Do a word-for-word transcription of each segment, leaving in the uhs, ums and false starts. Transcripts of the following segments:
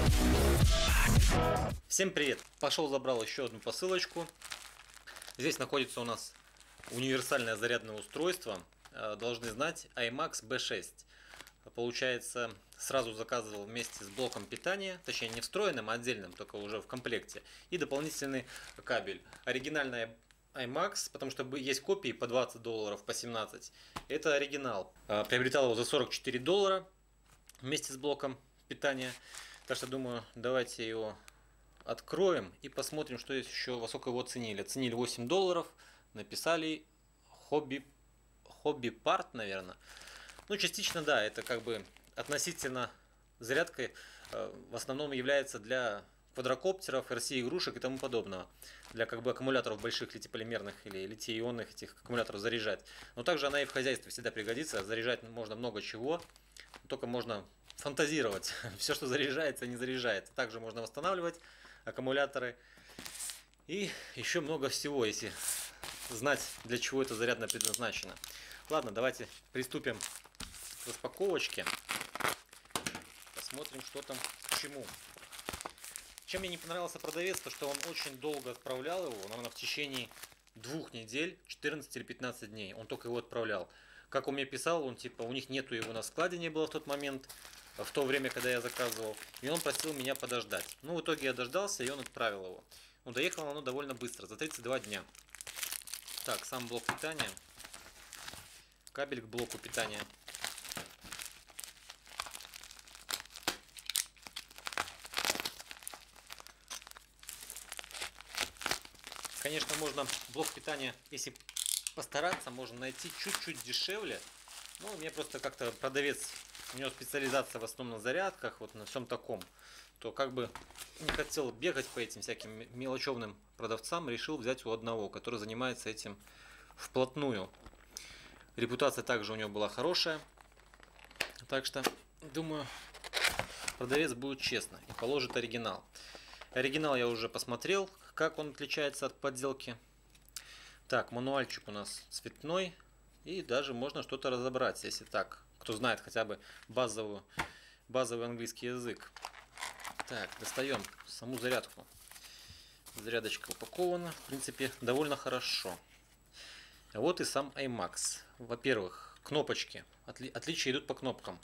Всем привет! Пошел забрал еще одну посылочку. Здесь находится у нас универсальное зарядное устройство. Должны знать, IMAX би шесть. Получается, сразу заказывал вместе с блоком питания, точнее не встроенным, а отдельным, только уже в комплекте. И дополнительный кабель. Оригинальная IMAX, потому что есть копии по двадцать долларов, по семнадцать. Это оригинал. Приобретал его за сорок четыре доллара вместе с блоком питания. Так что думаю, давайте его откроем и посмотрим, что есть еще, во сколько его оценили. Оценили восемь долларов, написали хобби, хобби парт, наверное. Ну, частично, да, это как бы относительно зарядкой э, в основном является для квадрокоптеров, эр си игрушек и тому подобного. Для как бы аккумуляторов больших литиполимерных или литий-ионных этих аккумуляторов заряжать. Но также она и в хозяйстве всегда пригодится. Заряжать можно много чего, только можно фантазировать. Все, что заряжается, не заряжается. Также можно восстанавливать аккумуляторы. И еще много всего, если знать, для чего это зарядно предназначено. Ладно, давайте приступим к распаковочке. Посмотрим, что там к чему. Чем мне не понравился продавец, то что он очень долго отправлял его, наверное, в течение двух недель, четырнадцать или пятнадцать дней. Он только его отправлял. Как он мне писал, он типа, у них нету его на складе, не было в тот момент, в то время, когда я заказывал. И он просил меня подождать. Ну, в итоге я дождался, и он отправил его. Ну, доехало оно довольно быстро, за тридцать два дня. Так, сам блок питания. Кабель к блоку питания. Конечно, можно блок питания, если постараться, можно найти чуть-чуть дешевле. Ну, мне просто как-то продавец, у него специализация в основном на зарядках, вот на всем таком. То как бы не хотел бегать по этим всяким мелочевным продавцам, решил взять у одного, который занимается этим вплотную. Репутация также у него была хорошая. Так что, думаю, продавец будет честно и положит оригинал. Оригинал я уже посмотрел, как он отличается от подделки. Так, мануальчик у нас цветной. И даже можно что-то разобрать, если так. Кто знает хотя бы базовую, базовый английский язык. Так, достаем саму зарядку. Зарядочка упакована, в принципе, довольно хорошо. Вот и сам IMAX. Во-первых, кнопочки. Отли отличия идут по кнопкам.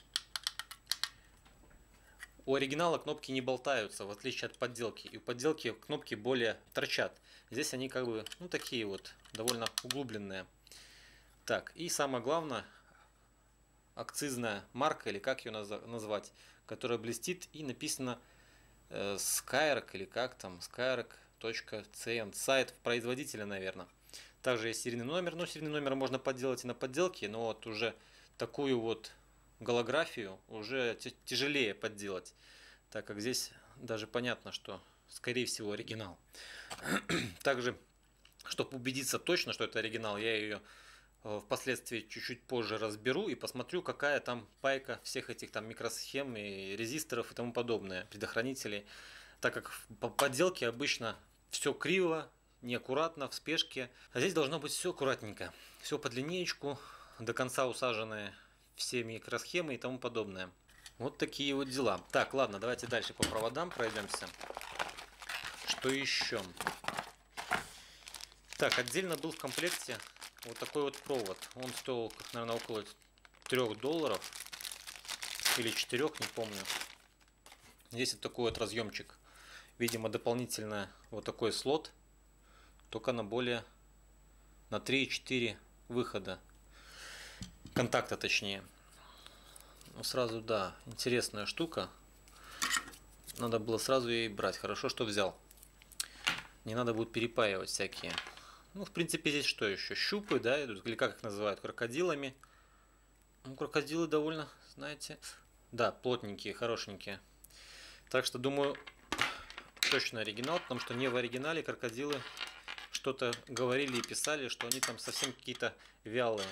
У оригинала кнопки не болтаются, в отличие от подделки. И у подделки кнопки более торчат. Здесь они как бы, ну, такие вот, довольно углубленные. Так, и самое главное, акцизная марка, или как ее назвать, которая блестит, и написано э, Skyrock, или как там, skyrock точка си эн, сайт производителя, наверное. Также есть серийный номер, но серийный номер можно подделать и на подделке, но вот уже такую вот голографию уже тяжелее подделать, так как здесь даже понятно, что скорее всего оригинал. Также, чтобы убедиться точно, что это оригинал, я ее впоследствии чуть-чуть позже разберу и посмотрю, какая там пайка всех этих там микросхем и резисторов и тому подобное, предохранителей, так как по подделке обычно все криво, неаккуратно, в спешке, а здесь должно быть все аккуратненько, все под линеечку, до конца усаженные все микросхемы и тому подобное. Вот такие вот дела. Так, ладно, давайте дальше по проводам пройдемся. Что еще? Так, отдельно был в комплекте вот такой вот провод. Он стоил, наверное, около трёх долларов или четырёх, не помню. Здесь вот такой вот разъемчик. Видимо, дополнительно вот такой слот, только на более на три-четыре выхода. Контакта, точнее. Ну, сразу, да, интересная штука. Надо было сразу ее брать. Хорошо, что взял. Не надо будет перепаивать всякие. Ну, в принципе, здесь что еще? Щупы, да, идут, или как их называют, крокодилами. Ну, крокодилы довольно, знаете, да, плотненькие, хорошенькие. Так что, думаю, точно оригинал, потому что не в оригинале крокодилы что-то говорили и писали, что они там совсем какие-то вялые.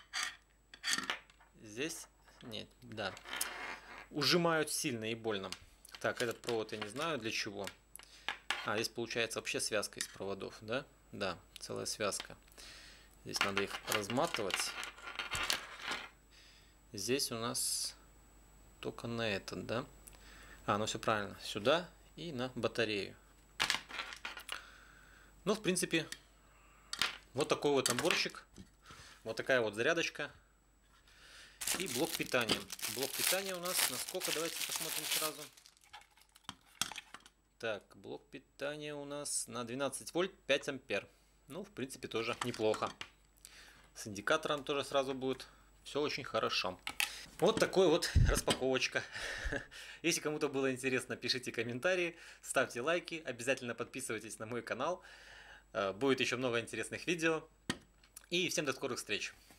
Здесь, нет, да, ужимают сильно и больно. Так, этот провод я не знаю для чего. А, здесь получается вообще связка из проводов, да? Да, целая связка. Здесь надо их разматывать. Здесь у нас только на этот, да? А, ну все правильно. Сюда и на батарею. Ну, в принципе, вот такой вот наборчик. Вот такая вот зарядочка. И блок питания. Блок питания у нас на сколько? Давайте посмотрим сразу. Так, блок питания у нас на двенадцать вольт, пять ампер. Ну, в принципе, тоже неплохо. С индикатором тоже сразу будет все очень хорошо. Вот такой вот распаковочка. Если кому-то было интересно, пишите комментарии, ставьте лайки, обязательно подписывайтесь на мой канал. Будет еще много интересных видео. И всем до скорых встреч.